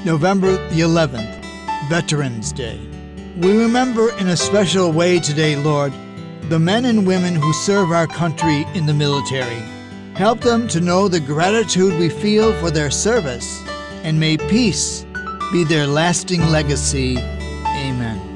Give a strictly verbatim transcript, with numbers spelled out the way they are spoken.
November the eleventh, Veterans Day. We remember in a special way today, Lord, the men and women who serve our country in the military. Help them to know the gratitude we feel for their service, and may peace be their lasting legacy. Amen.